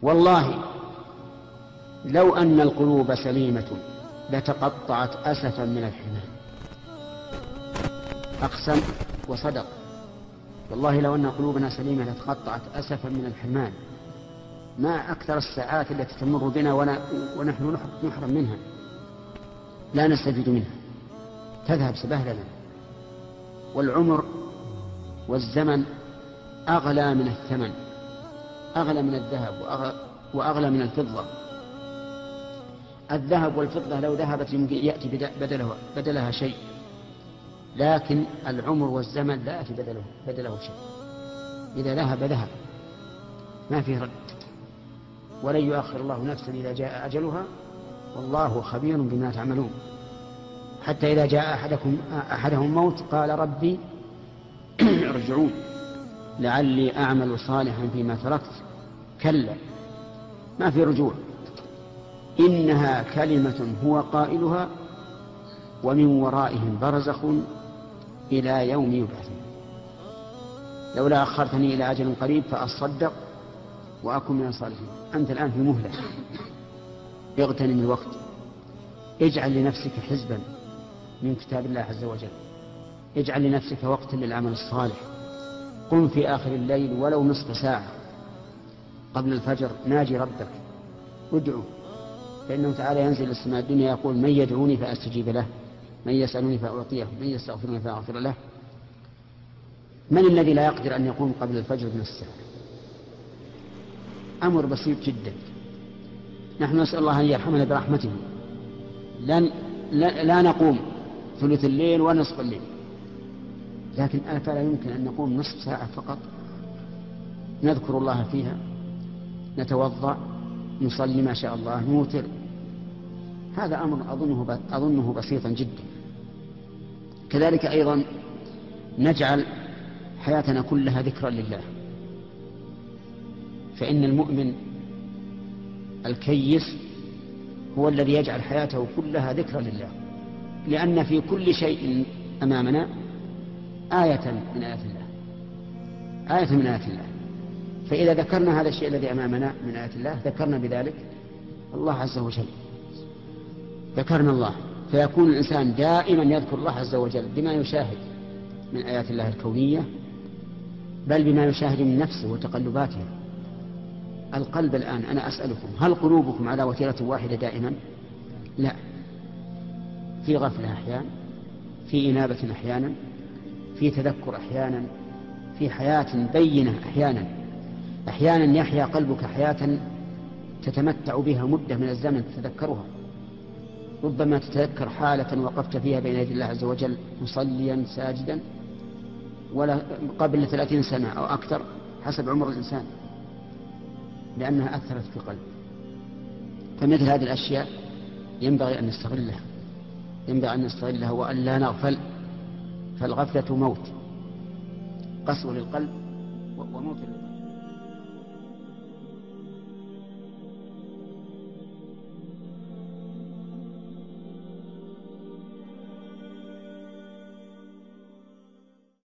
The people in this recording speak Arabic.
والله لو أن القلوب سليمة لتقطعت أسفا من الحمام. أقسم وصدق، والله لو أن قلوبنا سليمة لتقطعت أسفا من الحرمان. ما أكثر الساعات التي تمر بنا ونحن نحرم منها، لا نستفيد منها، تذهب سبهللا. والعمر والزمن أغلى من الثمن، أغلى من الذهب وأغلى من الفضة. الذهب والفضة لو ذهبت يمكن يأتي بدلها شيء، لكن العمر والزمن لا يأتي بدله شيء. إذا ذهب ذهب، ما فيه رد، ولن يؤخر الله نفسا إذا جاء أجلها، والله خبير بما تعملون. حتى إذا جاء أحدهم موت قال ربي ارجعون لعلي أعمل صالحا فيما تركت، كلا ما في رجوع، إنها كلمة هو قائلها ومن ورائهم برزخ إلى يوم يبعثون. لولا أخرتني إلى أجل قريب فأصدق وأكن من الصالحين. أنت الآن في مهلة، اغتنم الوقت، اجعل لنفسك حزبا من كتاب الله عز وجل، اجعل لنفسك وقتا للعمل الصالح. قم في آخر الليل ولو نصف ساعة قبل الفجر، ناجي ربك، ادعو، فإنه تعالى ينزل السماء الدنيا يقول من يدعوني فأستجيب له، من يسألني فأعطيه، من يستغفرني فأغفر له. من الذي لا يقدر أن يقوم قبل الفجر بنصف ساعة؟ أمر بسيط جدا. نحن نسأل الله أن يرحمنا برحمته، لا نقوم ثلث الليل ونصف الليل، لكن أفلا يمكن أن نقوم نصف ساعة فقط نذكر الله فيها، نتوضأ، نصلي ما شاء الله، نوتر. هذا أمر أظنه بسيطا جدا. كذلك أيضا نجعل حياتنا كلها ذكرا لله، فإن المؤمن الكيس هو الذي يجعل حياته كلها ذكرا لله، لأن في كل شيء أمامنا آية من آيات الله، آية من آيات الله. فإذا ذكرنا هذا الشيء الذي أمامنا من آيات الله ذكرنا بذلك الله عز وجل، ذكرنا الله، فيكون الإنسان دائما يذكر الله عز وجل بما يشاهد من آيات الله الكونية، بل بما يشاهد من نفسه وتقلباتها. القلب الآن أنا أسألكم، هل قلوبكم على وتيرة واحدة دائما؟ لا، في غفلة أحيانا، في إنابة أحيانا، في تذكر أحيانا، في حياة بينة أحيانا يحيا قلبك حياة تتمتع بها مدة من الزمن تتذكرها. ربما تتذكر حالة وقفت فيها بين يدي الله عز وجل مصليا ساجدا ولا قبل 30 سنة أو أكثر حسب عمر الإنسان، لأنها أثرت في قلبه. فمثل هذه الأشياء ينبغي أن نستغلها وأن لا نغفل، فالغفلة موت، قسوة للقلب وموت للقلب.